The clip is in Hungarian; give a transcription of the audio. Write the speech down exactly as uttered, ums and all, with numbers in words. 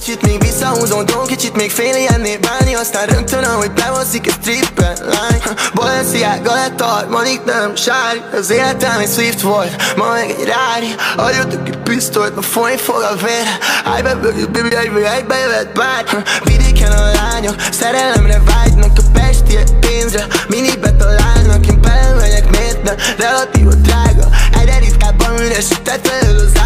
Kicsit még visszahúzódom, kicsit még fél ilyenné válni. Aztán rögtön, ahogy bevaszik egy stripper lány. Balenciaga lett a harmadik, nem sári. Az életem egy Swift volt, ma meg egy Rari. Adjatok egy pisztolyt, ma folyni fog a vér. Állj be, baby, egybe, egybe jöhet bár. Vidéken a lányok szerelemre vágynak, a pestiek pénzre mindig betalálnak. Én belemegyek, miért nem? Relatív a drága, egyre ritkábban üresített felől az